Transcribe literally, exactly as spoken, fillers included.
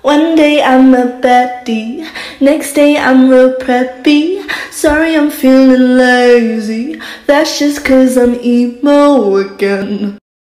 One day I'm a baddy, next day I'm real preppy. Sorry I'm feeling lazy, that's just cause I'm emo again.